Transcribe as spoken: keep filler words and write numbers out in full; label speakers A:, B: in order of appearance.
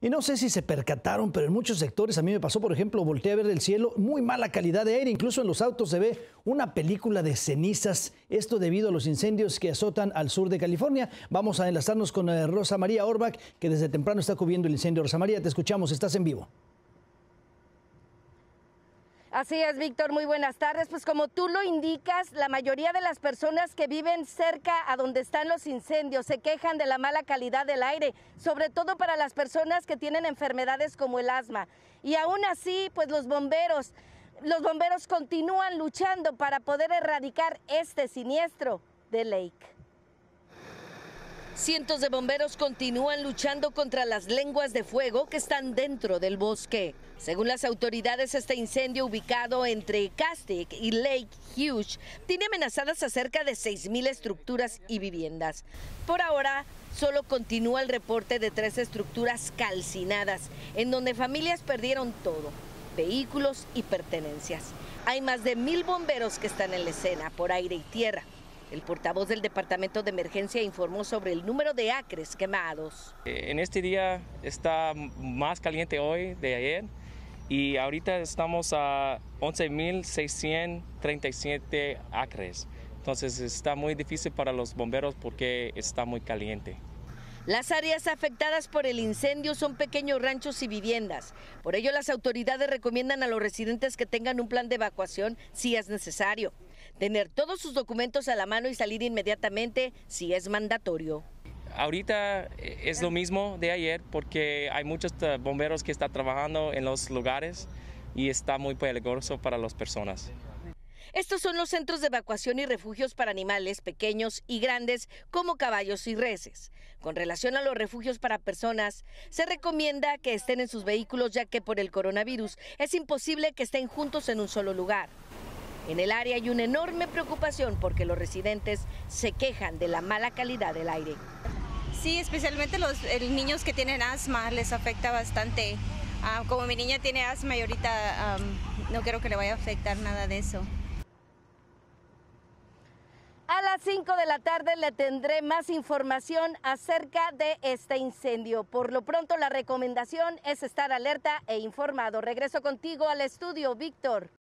A: Y no sé si se percataron, pero en muchos sectores, a mí me pasó, por ejemplo, volteé a ver el cielo, muy mala calidad de aire, incluso en los autos se ve una película de cenizas, esto debido a los incendios que azotan al sur de California. Vamos a enlazarnos con eh, Rosa María Orbach, que desde temprano está cubriendo el incendio. Rosa María, te escuchamos, estás en vivo.
B: Así es, Víctor, muy buenas tardes. Pues como tú lo indicas, la mayoría de las personas que viven cerca a donde están los incendios se quejan de la mala calidad del aire, sobre todo para las personas que tienen enfermedades como el asma. Y aún así, pues los bomberos, los bomberos continúan luchando para poder erradicar este siniestro de Lake. Cientos de bomberos continúan luchando contra las lenguas de fuego que están dentro del bosque. Según las autoridades, este incendio ubicado entre Castaic y Lake Hughes tiene amenazadas a cerca de seis mil estructuras y viviendas. Por ahora, solo continúa el reporte de tres estructuras calcinadas, en donde familias perdieron todo, vehículos y pertenencias. Hay más de mil bomberos que están en la escena por aire y tierra. El portavoz del Departamento de Emergencia informó sobre el número de acres quemados.
C: En este día está más caliente hoy de ayer y ahorita estamos a once mil seiscientos treinta y siete acres. Entonces está muy difícil para los bomberos porque está muy caliente.
B: Las áreas afectadas por el incendio son pequeños ranchos y viviendas. Por ello, las autoridades recomiendan a los residentes que tengan un plan de evacuación si es necesario. Tener todos sus documentos a la mano y salir inmediatamente si es mandatorio.
C: Ahorita es lo mismo de ayer porque hay muchos bomberos que están trabajando en los lugares y está muy peligroso para las personas.
B: Estos son los centros de evacuación y refugios para animales pequeños y grandes como caballos y reses. Con relación a los refugios para personas, se recomienda que estén en sus vehículos ya que por el coronavirus es imposible que estén juntos en un solo lugar. En el área hay una enorme preocupación porque los residentes se quejan de la mala calidad del aire.
D: Sí, especialmente los el, niños que tienen asma les afecta bastante. Uh, como mi niña tiene asma y ahorita um, no quiero que le vaya a afectar nada de eso.
B: A las cinco de la tarde le tendré más información acerca de este incendio. Por lo pronto, la recomendación es estar alerta e informado. Regreso contigo al estudio, Víctor.